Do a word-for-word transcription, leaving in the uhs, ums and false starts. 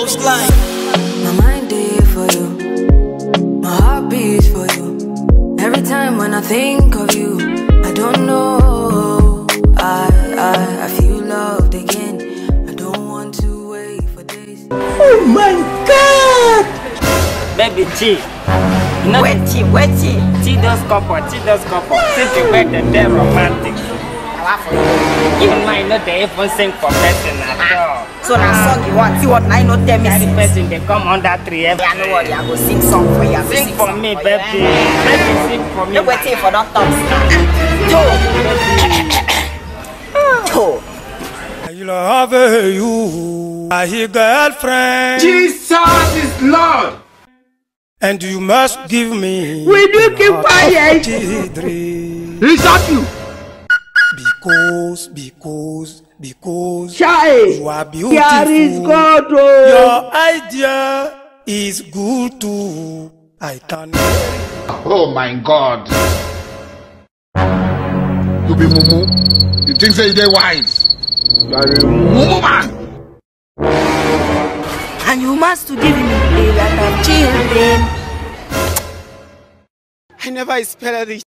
coastline. My mind is for you, my heart beats for you. Every time when I think of you, I don't know. I, I, I feel loved again. I don't want to wait for days. Oh my God! Baby T, you know Wetty, wetty. T those couple, T those couple. Since you make them they're romantic. Even mine not they even sing for person at all. So now song you want, see what I know tell me. Every person they come under tree every I know what you go sing song for you. Sing for me, baby. Baby, sing for me. No waiting for that talk. Two. I love you, my girlfriend. Jesus is Lord. And you must give me. Will you keep quiet? He shot you. Because, because, because Child, you are beautiful. there is God. Oh. Your idea is good too. I can. Oh my God. You be mumu. You think say they wise? You are a mumu man. And you must to give me a lot of children. I never expected this.